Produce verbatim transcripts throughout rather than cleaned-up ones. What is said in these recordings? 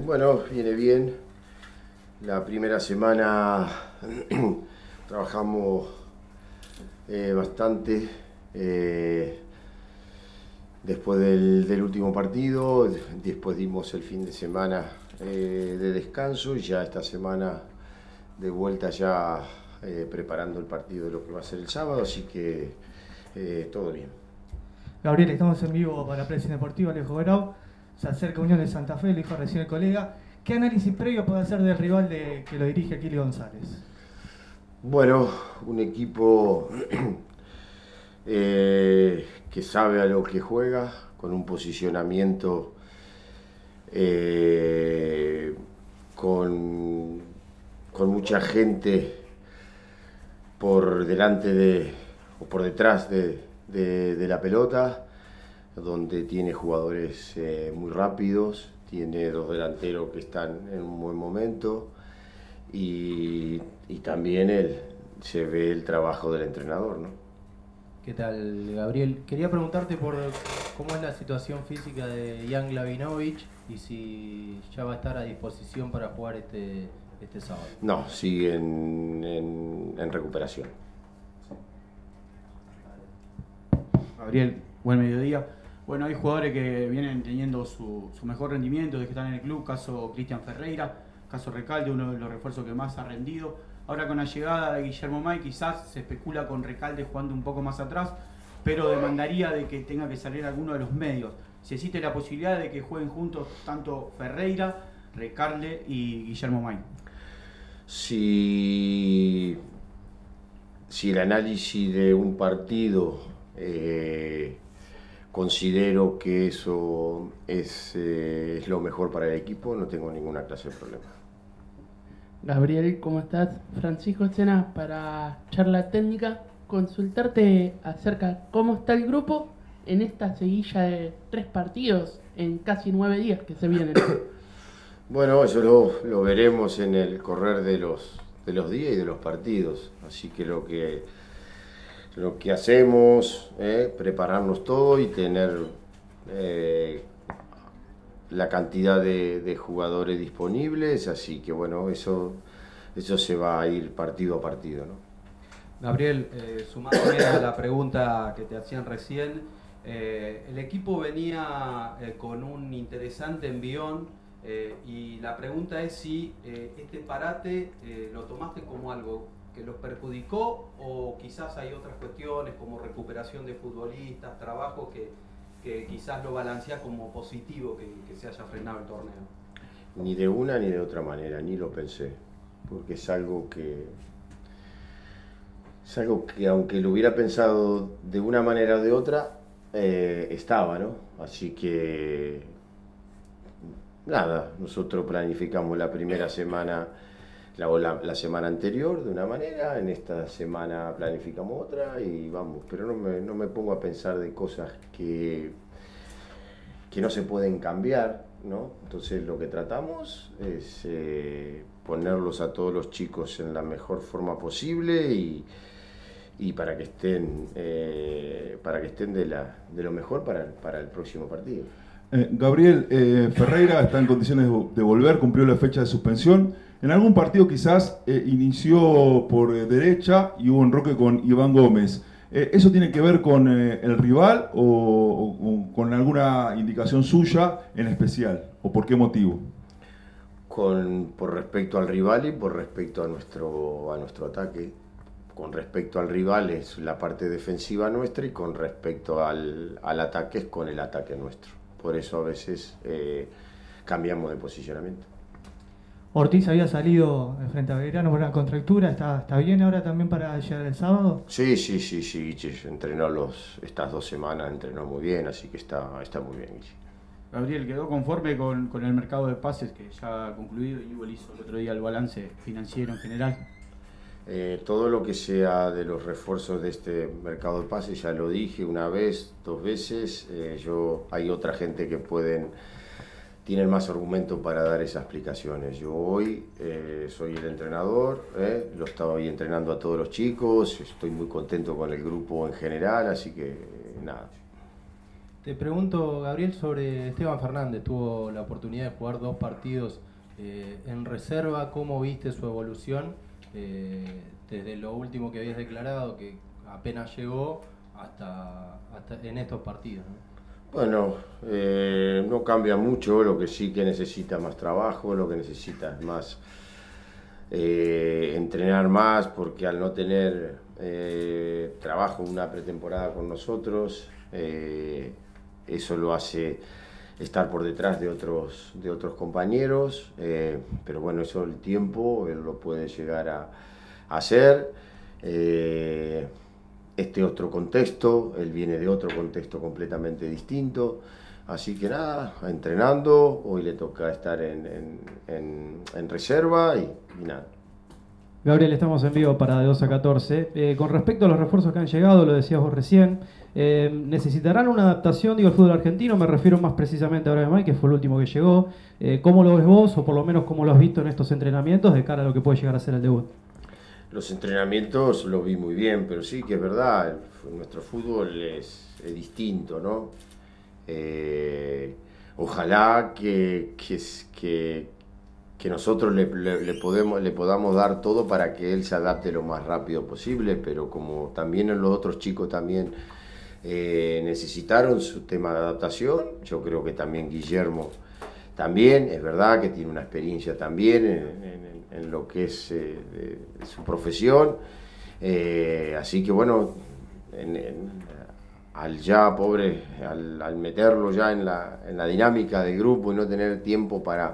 Bueno, viene bien. La primera semana trabajamos eh, bastante eh, después del, del último partido. Después dimos el fin de semana eh, de descanso y ya esta semana de vuelta ya eh, preparando el partido de lo que va a ser el sábado, así que eh, todo bien. Gabriel, estamos en vivo para Presión Deportiva, Alejo Grau. Se acerca Unión de Santa Fe, lo dijo recién el colega. ¿Qué análisis previo puede hacer del rival de, que lo dirige Kili González? Bueno, un equipo eh, que sabe a lo que juega, con un posicionamiento eh, con, con mucha gente por delante de o por detrás de, de, de la pelota, donde tiene jugadores eh, muy rápidos, tiene dos delanteros que están en un buen momento y, y también el, se ve el trabajo del entrenador, ¿no? ¿Qué tal, Gabriel? Quería preguntarte por cómo es la situación física de Jan Lavinovich y si ya va a estar a disposición para jugar este, este sábado. No, sigue en, en, en recuperación. Gabriel, buen mediodía. Bueno, hay jugadores que vienen teniendo su, su mejor rendimiento desde que están en el club, caso Cristian Ferreira, caso Recalde, uno de los refuerzos que más ha rendido. Ahora con la llegada de Guillermo May quizás se especula con Recalde jugando un poco más atrás, pero demandaría de que tenga que salir alguno de los medios. Si existe la posibilidad de que jueguen juntos tanto Ferreira, Recalde y Guillermo May. Si, si el análisis de un partido eh, considero que eso es, eh, es lo mejor para el equipo, no tengo ninguna clase de problema. Gabriel, ¿cómo estás? Francisco Sena para Charla Técnica. Consultarte acerca cómo está el grupo en esta seguilla de tres partidos en casi nueve días que se vienen. Bueno, eso lo, lo veremos en el correr de los, de los días y de los partidos. Así que lo que, lo que hacemos es eh, prepararnos todo y tener eh, la cantidad de, de jugadores disponibles. Así que bueno, eso, eso se va a ir partido a partido, ¿no? Gabriel, eh, sumándome a la pregunta que te hacían recién, eh, el equipo venía eh, con un interesante envión eh, y la pregunta es si eh, este parate eh, lo tomaste como algo que los perjudicó o quizás hay otras cuestiones como recuperación de futbolistas, trabajo que, que quizás lo balancea como positivo que, que se haya frenado el torneo. Ni de una ni de otra manera, ni lo pensé, porque es algo que... Es algo que aunque lo hubiera pensado de una manera o de otra, eh, estaba, ¿no? Así que, nada, nosotros planificamos la primera semana, la, la, la semana anterior de una manera, en esta semana planificamos otra y vamos, pero no me, no me pongo a pensar de cosas que, que no se pueden cambiar, ¿no? Entonces lo que tratamos es eh, ponerlos a todos los chicos en la mejor forma posible y y para que estén eh, para que estén de, la, de lo mejor para, para el próximo partido. Eh, Gabriel, eh, Ferreira está en condiciones de volver, cumplió la fecha de suspensión. En algún partido quizás eh, inició por eh, derecha y hubo un enroque con Iván Gómez. Eh, ¿Eso tiene que ver con eh, el rival o, o, o con alguna indicación suya en especial? ¿O por qué motivo? Con, por respecto al rival y por respecto a nuestro, a nuestro ataque. Con respecto al rival es la parte defensiva nuestra y con respecto al, al ataque es con el ataque nuestro. Por eso a veces eh, cambiamos de posicionamiento. Ortiz había salido frente a Belgrano por una contractura, ¿está, está bien ahora también para llegar el sábado? Sí, sí, sí, sí, Guiche entrenó los, estas dos semanas, entrenó muy bien, así que está, está muy bien, Guiche. Gabriel, ¿quedó conforme con, con el mercado de pases que ya ha concluido y igual hizo el otro día el balance financiero en general? Eh, todo lo que sea de los refuerzos de este mercado de pases, ya lo dije una vez, dos veces, eh, yo hay otra gente que pueden, tienen más argumento para dar esas explicaciones. Yo hoy eh, soy el entrenador, eh, lo estoy entrenando a todos los chicos, estoy muy contento con el grupo en general, así que nada. Te pregunto, Gabriel, sobre Esteban Fernández. Tuvo la oportunidad de jugar dos partidos eh, en reserva. ¿Cómo viste su evolución eh, desde lo último que habías declarado, que apenas llegó, hasta, hasta en estos partidos, ¿no? Bueno, eh, no cambia mucho, lo que sí que necesita más trabajo, lo que necesita es más eh, entrenar más, porque al no tener eh, trabajo una pretemporada con nosotros, eh, eso lo hace estar por detrás de otros, de otros compañeros, eh, pero bueno, eso el tiempo él lo puede llegar a, a hacer. Eh, este otro contexto, él viene de otro contexto completamente distinto, así que nada, entrenando, hoy le toca estar en, en, en, en reserva y, y nada. Gabriel, estamos en vivo para de dos a catorce. Eh, con respecto a los refuerzos que han llegado, lo decías vos recién, eh, ¿necesitarán una adaptación, digo, al fútbol argentino? Me refiero más precisamente a Brian May, que fue el último que llegó. Eh, ¿Cómo lo ves vos, o por lo menos cómo lo has visto en estos entrenamientos de cara a lo que puede llegar a ser el debut? Los entrenamientos los vi muy bien, pero sí que es verdad, nuestro fútbol es, es distinto, ¿no? Eh, ojalá que, que, que, que nosotros le, le, le, podemos, le podamos dar todo para que él se adapte lo más rápido posible, pero como también los otros chicos también eh, necesitaron su tema de adaptación, yo creo que también Guillermo también, es verdad que tiene una experiencia también en, en, en lo que es eh, de su profesión, eh, así que bueno, en, en, al ya pobre, al, al meterlo ya en la, en la dinámica del grupo y no tener tiempo para,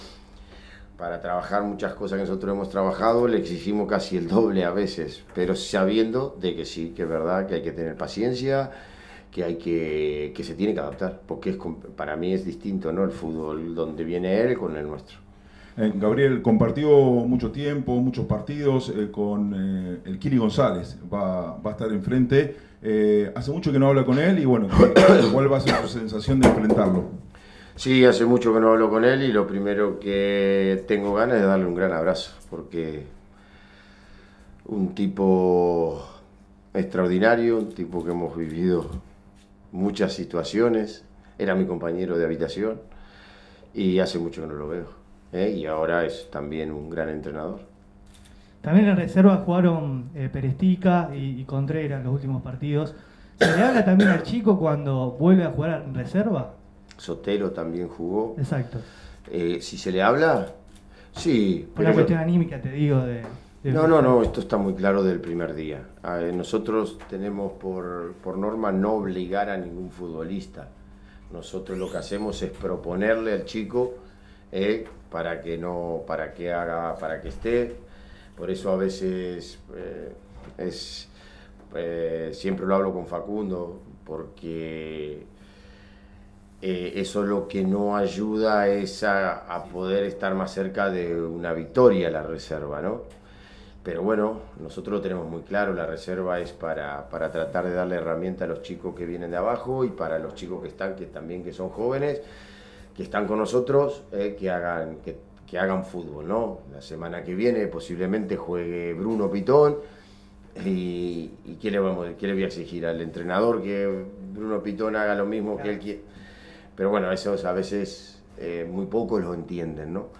para trabajar muchas cosas que nosotros hemos trabajado, le exigimos casi el doble a veces, pero sabiendo de que sí, que es verdad que hay que tener paciencia, que hay que, que se tiene que adaptar, porque es, para mí es distinto, ¿no? El fútbol donde viene él con el nuestro. Eh, Gabriel compartió mucho tiempo, muchos partidos eh, con eh, el Kili González, va, va a estar enfrente. Eh, hace mucho que no habla con él y bueno, ¿cuál va a ser su sensación de enfrentarlo? Sí, hace mucho que no hablo con él y lo primero que tengo ganas es darle un gran abrazo, porque un tipo extraordinario, un tipo que hemos vivido muchas situaciones, era mi compañero de habitación y hace mucho que no lo veo, ¿eh? Y ahora es también un gran entrenador. También en reserva jugaron eh, Perestica y, y Contreras en los últimos partidos. ¿Se le habla también al chico cuando vuelve a jugar en reserva? Sotelo también jugó. Exacto. Eh, si se le habla, sí. Por una cuestión anímica, te digo, de... de No, no, no, esto está muy claro del primer día. Eh, nosotros tenemos por, por norma no obligar a ningún futbolista. Nosotros lo que hacemos es proponerle al chico eh, para que no, para que haga, para que esté. Por eso a veces eh, es, eh, siempre lo hablo con Facundo, porque eh, eso lo que no ayuda es a, a poder estar más cerca de una victoria la reserva, ¿no? Pero bueno, nosotros lo tenemos muy claro, la reserva es para, para tratar de darle herramienta a los chicos que vienen de abajo y para los chicos que están, que también que son jóvenes, que están con nosotros, eh, que hagan, que, que hagan fútbol, ¿no? La semana que viene posiblemente juegue Bruno Pitón y, y ¿qué, le vamos, ¿qué le voy a exigir al entrenador? Que Bruno Pitón haga lo mismo que él quiere. Pero bueno, eso a veces eh, muy pocos lo entienden, ¿no?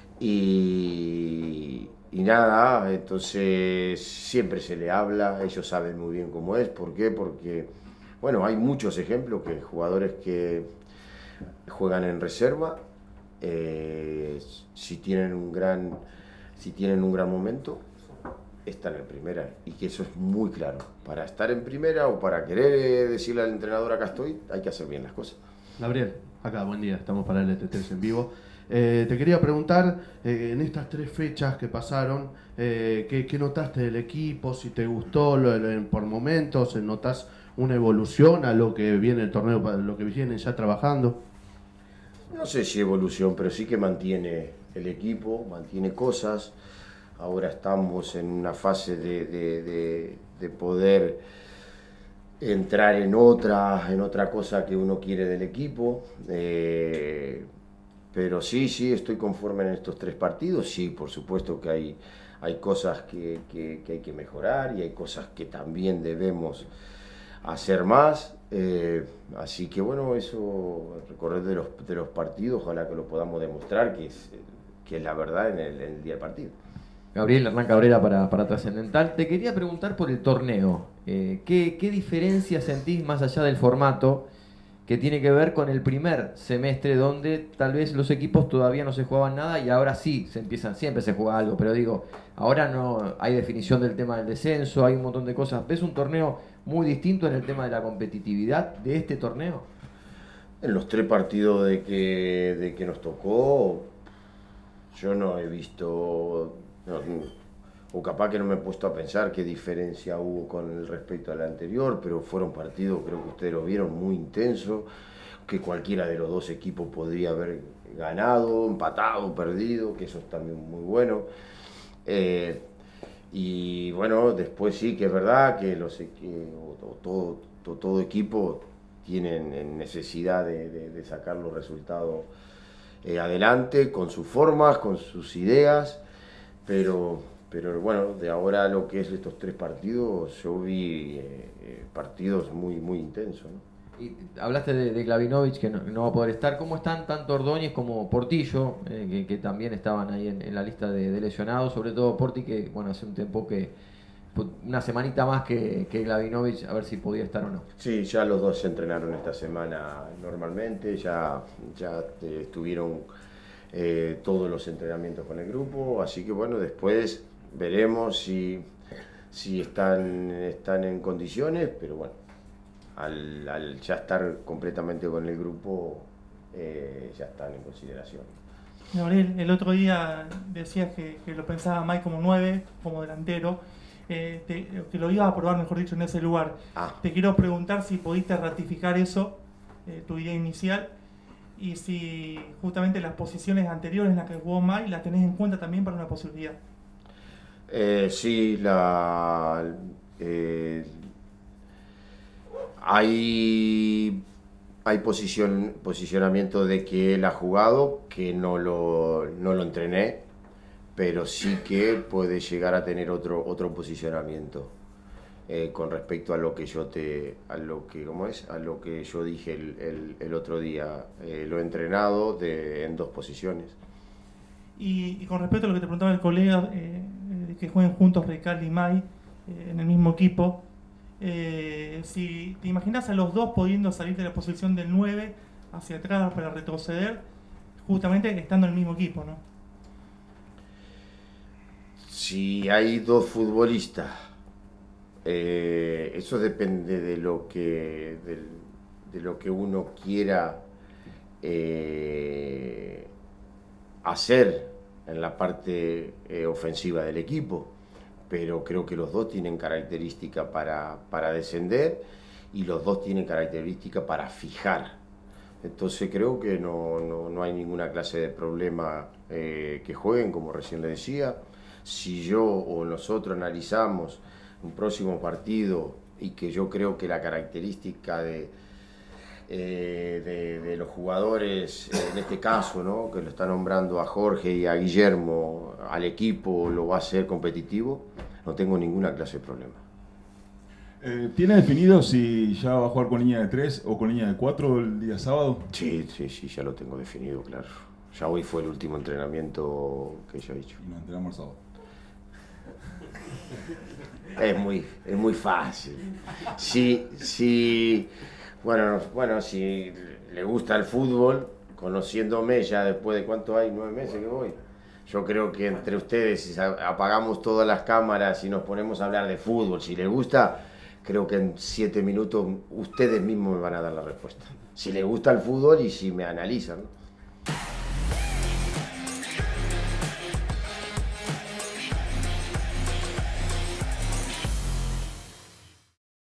Y... Y nada, entonces siempre se le habla, ellos saben muy bien cómo es. ¿Por qué? Porque, bueno, hay muchos ejemplos que jugadores que juegan en reserva, eh, si tienen un gran, si tienen un gran momento, están en primera. Y que eso es muy claro. Para estar en primera o para querer decirle al entrenador acá estoy, hay que hacer bien las cosas. Gabriel, acá, buen día, estamos para el L T tres en vivo. Eh, te quería preguntar, eh, en estas tres fechas que pasaron, eh, ¿qué, ¿qué notaste del equipo? Si te gustó lo, lo, por momentos, ¿notas una evolución a lo que viene el torneo, lo que vienen ya trabajando? No sé si evolución, pero sí que mantiene el equipo, mantiene cosas. Ahora estamos en una fase de, de, de, de poder entrar en otra, en otra cosa que uno quiere del equipo. Eh, Pero sí, sí, estoy conforme en estos tres partidos. Sí, por supuesto que hay, hay cosas que, que, que hay que mejorar y hay cosas que también debemos hacer más. Eh, así que bueno, eso, recorrer de los, de los partidos, ojalá que lo podamos demostrar, que es, que es la verdad en el, en el día del partido. Gabriel Hernán Cabrera para, para Trascendental. Te quería preguntar por el torneo. Eh, ¿qué, ¿Qué diferencia sentís más allá del formato que tiene que ver con el primer semestre donde tal vez los equipos todavía no se jugaban nada y ahora sí se empiezan, siempre se juega algo, pero digo, ahora no hay definición del tema del descenso, hay un montón de cosas. ¿Ves un torneo muy distinto en el tema de la competitividad de este torneo? En los tres partidos de que, de que nos tocó, yo no he visto, no, o capaz que no me he puesto a pensar qué diferencia hubo con el respecto al anterior, pero fueron partidos, creo que ustedes lo vieron, muy intensos, que cualquiera de los dos equipos podría haber ganado, empatado, perdido, que eso es también muy bueno. Eh, y bueno, después sí que es verdad que los que, todo, todo, todo equipo tienen necesidad de, de, de sacar los resultados eh, adelante, con sus formas, con sus ideas, pero... Pero bueno, de ahora lo que es estos tres partidos, yo vi eh, eh, partidos muy, muy intensos, ¿no? Y hablaste de, de Glavinovich, que no, no va a poder estar. ¿Cómo están tanto Ordóñez como Portillo, eh, que, que también estaban ahí en, en la lista de, de lesionados? Sobre todo Porti, que bueno, hace un tiempo que, una semanita más que, que Glavinovich, a ver si podía estar o no. Sí, ya los dos se entrenaron esta semana normalmente, ya, ya eh, estuvieron eh, todos los entrenamientos con el grupo, así que bueno, después... Veremos si, si están, están en condiciones, pero bueno, al, al ya estar completamente con el grupo, eh, ya están en consideración. Gabriel, el otro día decías que, que lo pensaba Mike como nueve, como delantero, eh, te, que lo ibas a probar, mejor dicho, en ese lugar. Ah. Te quiero preguntar si pudiste ratificar eso, eh, tu idea inicial, y si justamente las posiciones anteriores en las que jugó Mike las tenés en cuenta también para una posibilidad. Eh, sí, la, eh, hay, hay posición, posicionamiento de que él ha jugado, que no lo, no lo entrené, pero sí que puede llegar a tener otro, otro posicionamiento eh, con respecto a lo que yo te, a lo que, ¿cómo es? A lo que yo dije el, el, el otro día. Eh, lo he entrenado de, en dos posiciones. Y, y con respecto a lo que te preguntaba el colega, eh, de que jueguen juntos Recalde y May eh, en el mismo equipo, eh, si te imaginas a los dos pudiendo salir de la posición del nueve hacia atrás para retroceder, justamente estando en el mismo equipo, ¿no? Si hay dos futbolistas, eh, eso depende de lo que, de, de lo que uno quiera eh, hacer en la parte eh, ofensiva del equipo, pero creo que los dos tienen característica para, para descender y los dos tienen característica para fijar. Entonces creo que no, no, no hay ninguna clase de problema eh, que jueguen, como recién le decía. Si yo o nosotros analizamos un próximo partido y que yo creo que la característica de Eh, de, de los jugadores, eh, en este caso, ¿no? Que lo está nombrando a Jorge y a Guillermo, al equipo lo va a hacer competitivo, no tengo ninguna clase de problema. Eh, ¿Tiene definido si ya va a jugar con línea de tres o con línea de cuatro el día sábado? Sí, sí, sí, ya lo tengo definido, claro. Ya hoy fue el último entrenamiento que yo he hecho. Y nos entrenamos el sábado. Es muy, es muy fácil. Sí, sí. Bueno, bueno, si le gusta el fútbol, conociéndome ya después de cuánto hay, nueve meses que voy, yo creo que entre ustedes, si apagamos todas las cámaras y nos ponemos a hablar de fútbol, si les gusta, creo que en siete minutos ustedes mismos me van a dar la respuesta. Si les gusta el fútbol y si me analizan, ¿no?